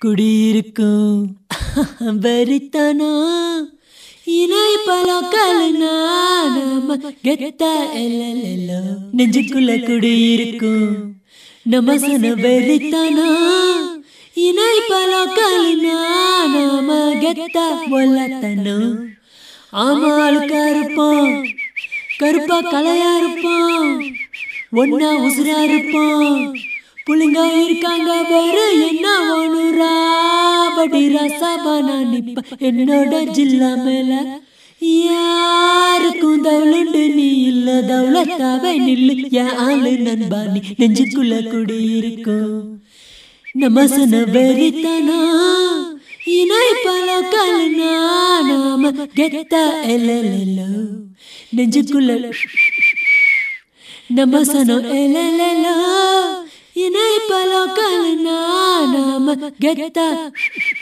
குடியிருக்கும் வெறித்தனம் இணை பலக்கல்னா நாம கெத்தா எல்லோ நெஞ்சுக்குள்ள குடியிருக்கும் நம்ம சன வெறித்தனம் இணை பலக்கல்னா நாம கெத்தா ஒல்லத்தனம் ஆமாள் கருப்போம் கருப்பா கலையா இருப்போம் ஒன்னா உசுரா இருப்போம் புள்ளிங்க இருக்காங்க வேற என்ன ஒண்ணுரா படி ரசபானா நிப்ப என்னோட ஜில்லா மேல யாருக்கும் தவுளுண்டு நீ இல்ல தவுளத்தாவே நில்லு என் ஆளு நண்பா நீ நெஞ்சுக்குள்ள குடியிருக்கும் நம்ம சொன்ன வெறித்தனம் இணை பலக்கல்னா நாம கெத்தா எல்லோ நெஞ்சுக்குள்ள நம்ம சொன்னோம் எல்லோ இணை பலக்கல்னா நாம கெத்தா